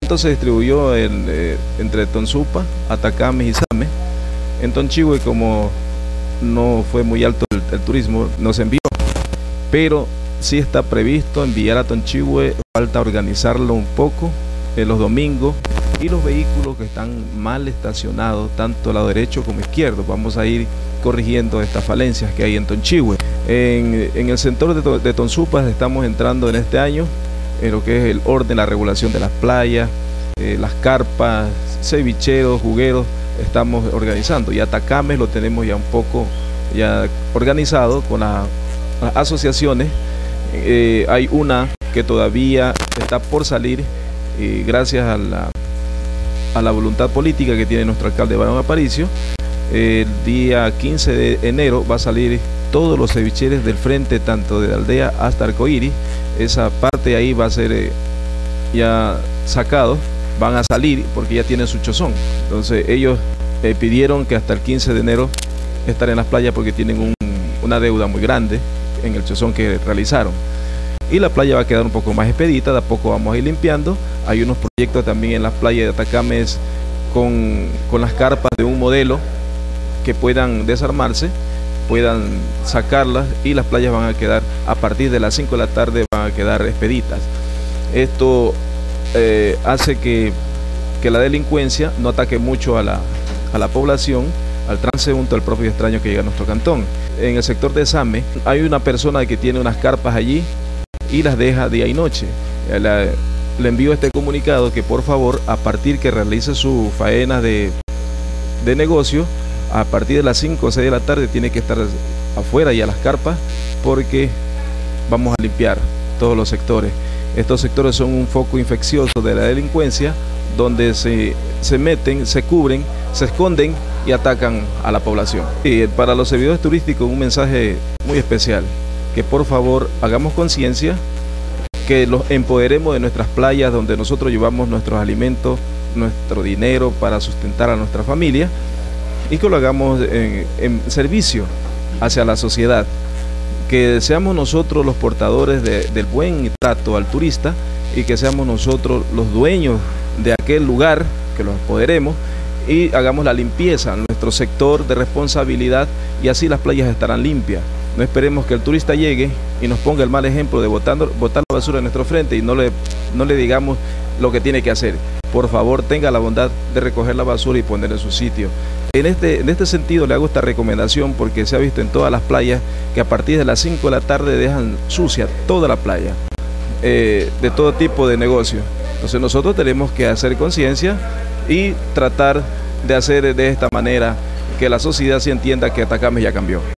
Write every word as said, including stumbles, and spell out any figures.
Esto se distribuyó en, eh, entre Tonsupa, Atacames y Same. En Tonchihue, como no fue muy alto el, el turismo, no se envió, pero sí está previsto enviar a Tonchihue. Falta organizarlo un poco en los domingos, y los vehículos que están mal estacionados, tanto al lado derecho como izquierdo, vamos a ir corrigiendo estas falencias que hay en Tonchihue. En, en el sector de, de Tonsupa estamos entrando en este año en lo que es el orden, la regulación de las playas, eh, las carpas, cevicheros, jugueros, estamos organizando. Y Atacames lo tenemos ya un poco ya organizado con la, las asociaciones. Eh, hay una que todavía está por salir, y gracias a la, a la voluntad política que tiene nuestro alcalde Barón Aparicio. El día quince de enero va a salir todos los cevicheros del frente, tanto de la aldea hasta Arcoíris. Esa parte ahí va a ser eh, ya sacado, van a salir porque ya tienen su chozón. Entonces ellos eh, pidieron que hasta el quince de enero estar en las playas porque tienen un, una deuda muy grande en el chozón que realizaron. Y la playa va a quedar un poco más expedita, de a poco vamos a ir limpiando. Hay unos proyectos también en las playas de Atacames con, con las carpas de un modelo que puedan desarmarse, puedan sacarlas, y las playas van a quedar a partir de las cinco de la tarde, van a quedar expeditas. Esto eh, hace que, que la delincuencia no ataque mucho a la, a la población, al transeúnte, al propio extraño que llega a nuestro cantón. En el sector de Same hay una persona que tiene unas carpas allí y las deja día y noche. La, le envío este comunicado que por favor, a partir que realice su faena de, de negocio, a partir de las cinco o seis de la tarde tiene que estar afuera y a las carpas, porque vamos a limpiar todos los sectores. Estos sectores son un foco infeccioso de la delincuencia, donde se, se meten, se cubren, se esconden y atacan a la población. Y para los servidores turísticos un mensaje muy especial, que por favor hagamos conciencia, que los empoderemos de nuestras playas, donde nosotros llevamos nuestros alimentos, nuestro dinero para sustentar a nuestra familia, y que lo hagamos en, en servicio hacia la sociedad, que seamos nosotros los portadores de, del buen trato al turista, y que seamos nosotros los dueños de aquel lugar, que los empoderemos y hagamos la limpieza en nuestro sector de responsabilidad, y así las playas estarán limpias. No esperemos que el turista llegue y nos ponga el mal ejemplo de botando, botar la basura en nuestro frente y no le, no le digamos lo que tiene que hacer. Por favor, tenga la bondad de recoger la basura y ponerla en su sitio. En este, en este sentido le hago esta recomendación, porque se ha visto en todas las playas que a partir de las cinco de la tarde dejan sucia toda la playa, eh, de todo tipo de negocio. Entonces nosotros tenemos que hacer conciencia y tratar de hacer de esta manera que la sociedad se entienda que Atacames ya cambió.